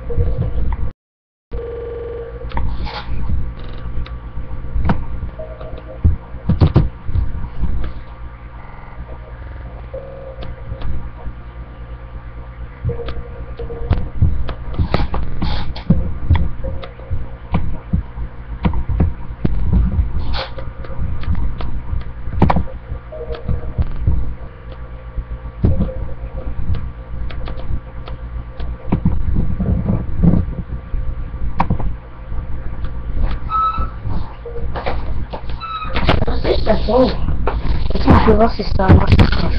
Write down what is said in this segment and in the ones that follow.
Attends, je vais voir si ça marche.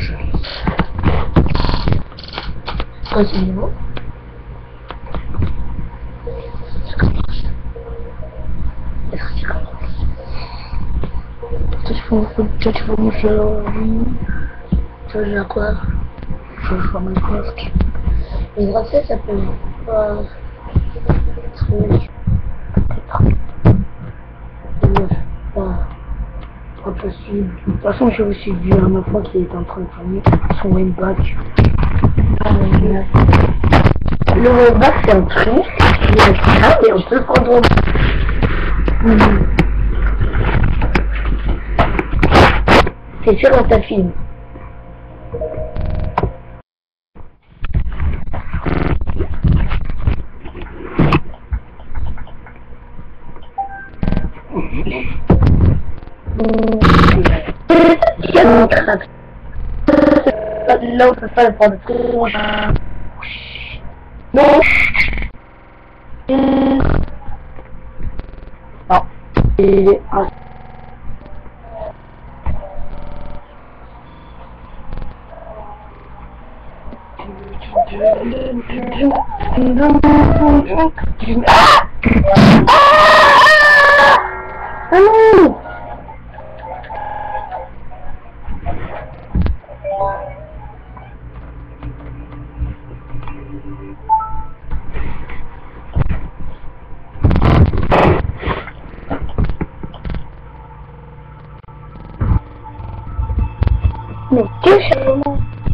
Continue. Toi tu vas manger aujourd'hui. Tu vas jouer à quoi? Je vais jouer à Minecraft. Les graphiques ça peut pas trop. Impossible. De toute façon, j'ai aussi vu un enfant qui est en train de tourner son wayback. Le wayback, c'est un truc, il y a ça, et on peut prendre. C'est sûr dans ta film. Là, on peut pas le prendre trop. Non. Non. Et... Mais quel charmant!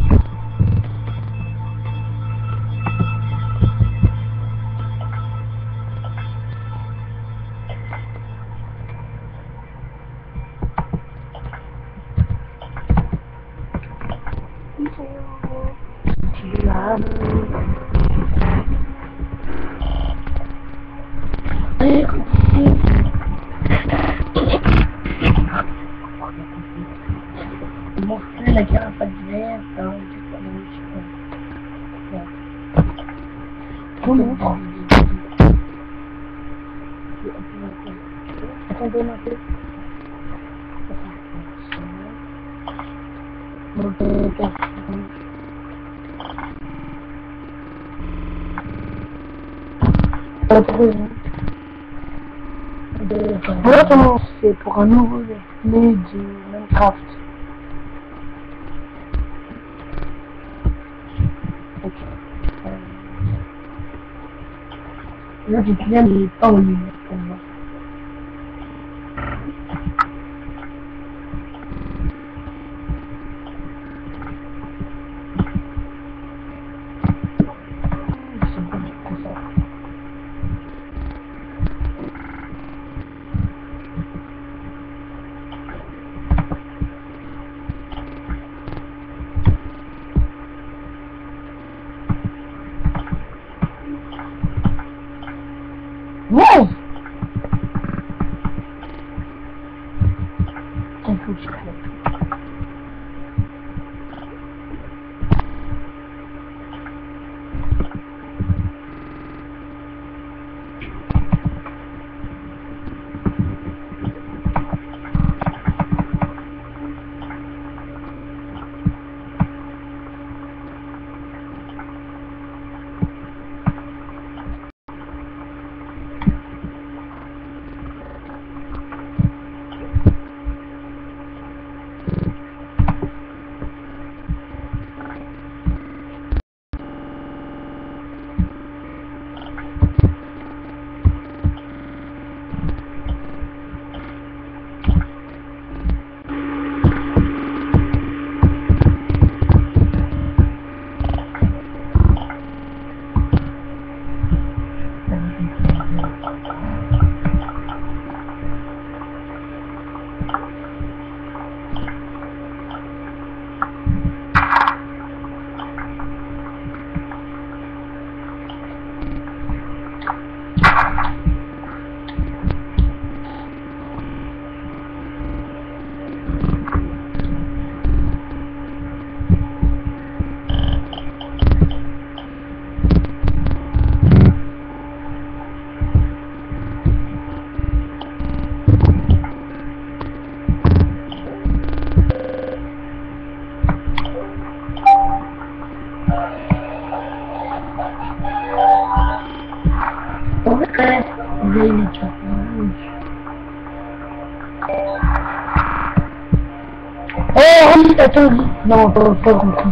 Mon frère, la carapace verte, comment? Attendez un peu. Voilà comment c'est pour un nouveau gameplay de Minecraft. Ok. Là, j'ai bien les temps au milieu pour moi. Wow! Il faut que je crée. il est déjà. Oh oui, attends, non, pas compris.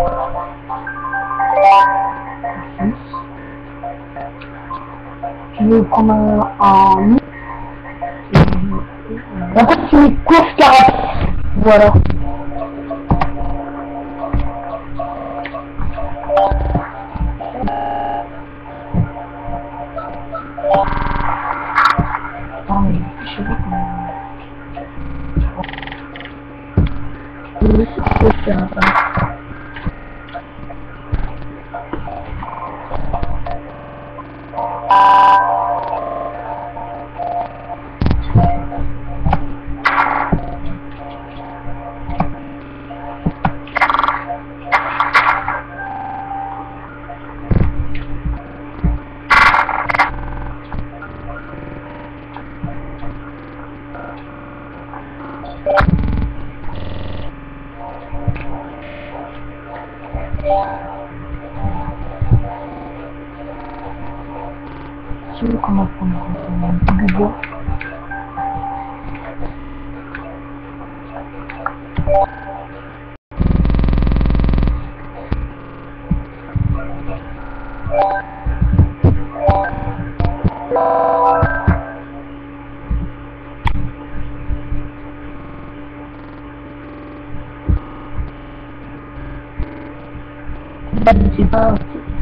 Tu veux prendre un... En fait, c'est une course carapace. Voilà. Ah, mais je sais pas comment... Oui, c'est une course carapace. Tu veux comment prendre un peu de bois? C'est pas...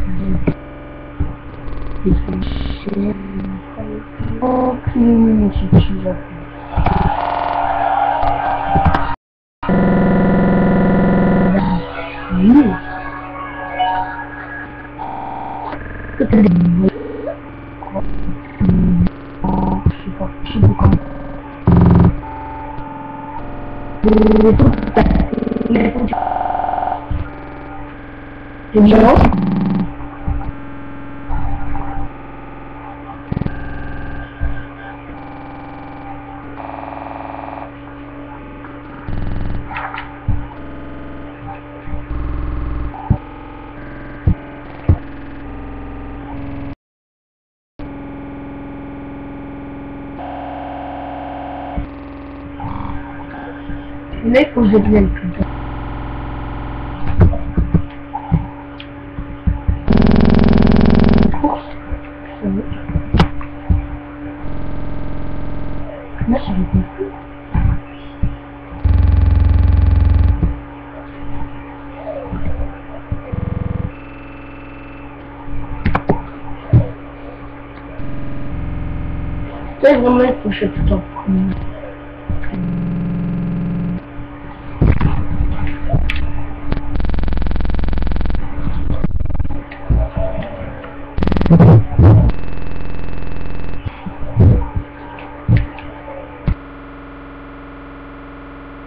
Il faut chier. Oh, plus c'est toujours. Oui. Je sais pas, je sais pas comment. C'est bien. Mais faut que je vienne plus tard. Course. Là, j'avais compris. C'est vraiment il faut que je fasse tout en premier.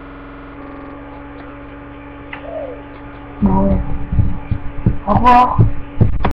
Bon, ouais. Au revoir.